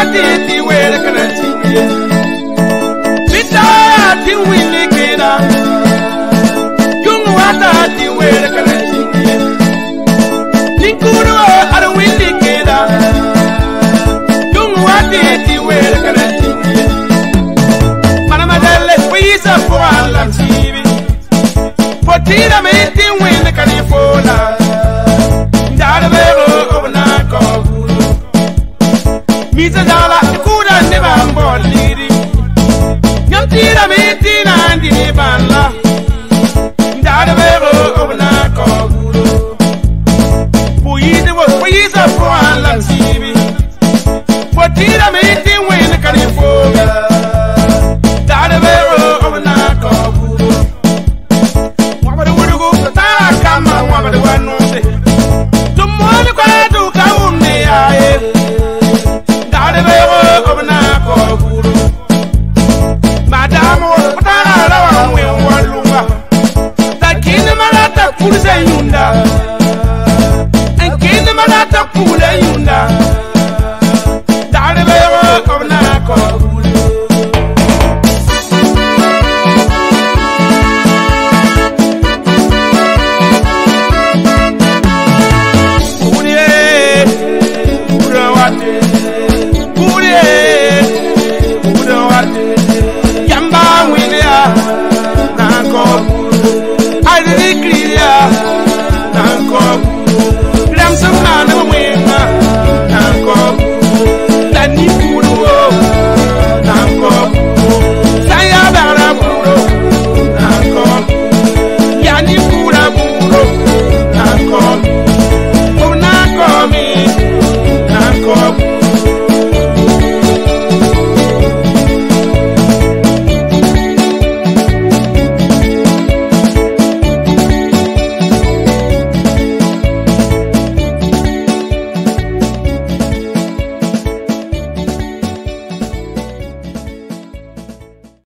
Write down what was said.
wati ti wele kanati bita ti wini kida yung wata ti wele kanati ninkuru ar wini kida yung wati ti wele kanati manamadele pisa po alam sibi potira me ti wele kanifola ndara bero obna ko Misa dala kuda ne bambol liri Nyamtira mitina ndi ne balla Ndada bero obna koguro Puyide wo puyisa po alam sibi Potira miti wene kanifoga Ndada bero obna koguro Wabada wudugu katara kama wabada wanose Tumwani kwa duka unne ae Madamo, patara la wa mwe walunga. Takine malata kurse yunda.